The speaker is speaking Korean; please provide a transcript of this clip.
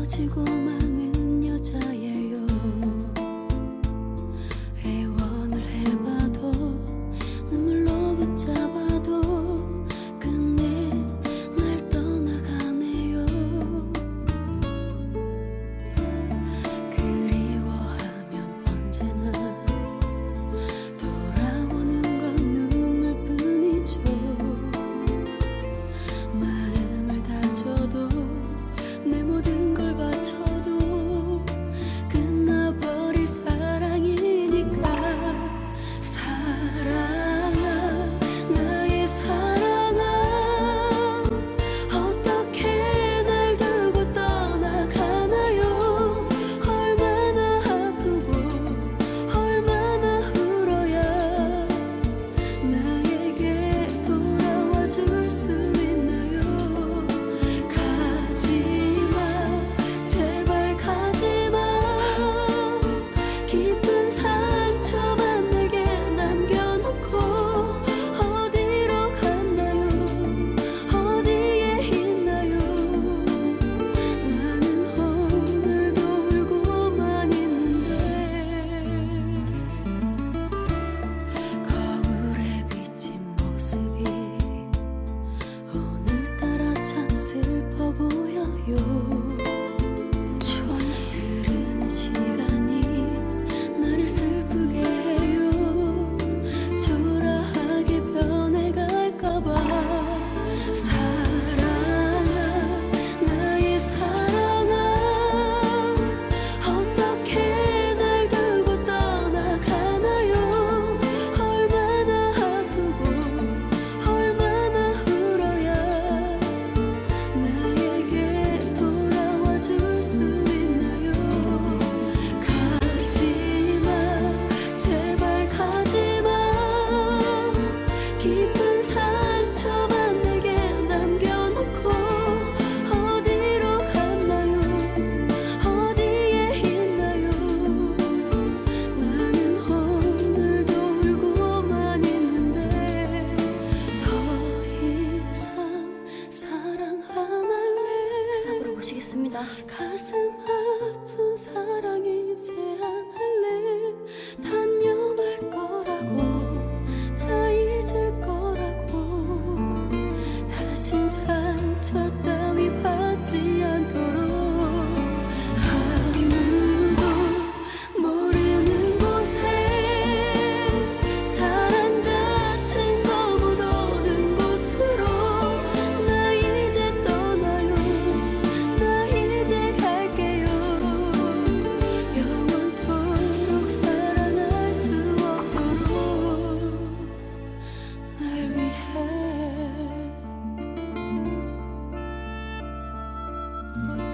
커지고 마는 여자예요. 애원을 해봐도 눈물로 붙잡아도 끝내 날 떠나가네요. 그리워하면 언제나 돌아오는 건 눈물뿐이죠. 마음을 다줘도 내 모든 걸 바쳐도 끝나버릴 사랑이니까. 사랑아, 나의 사랑아, 어떻게 날 두고 떠나가나요? 얼마나 아프고 얼마나 울어야 나에게 돌아와 줄 수 있나요? 가지마, 제발 가지마. 깊은 상처만 내게 남겨놓고 어디로 갔나요? 어디에 있나요? 나는 오늘도 울고만 있는데. 거울에 비친 모습이 오늘따라 참 슬퍼 보여요. 흐르는 시간이 나를 슬프게 해요. 초라하게 변해갈까봐. 사랑아, 나의 사랑아, 어떻게 날 두고 떠나가나요? 얼마나 아프고 얼마나 울어야 나에게 돌아와 줄 수 있나요? 가지마, 제발 가지마. 깊은 상처만 내게 남겨놓고 어디로 갔나요? 어디에 있나요? 나는 오늘도 울고만 있는데. 더 이상 사랑 안 할래. sab으로 모시겠습니다. 가슴 아픈 사랑 이제 안 할래. 단념할 거라고, 다 잊을 거라고. 다신 상처 따위 받지 않도록. 아무도 모르는 곳에 사랑 같은 거 못 오는 곳으로 나 이제 떠나요. 나 이제 갈게요. 영원토록 사랑할 수 없도록 날 위해.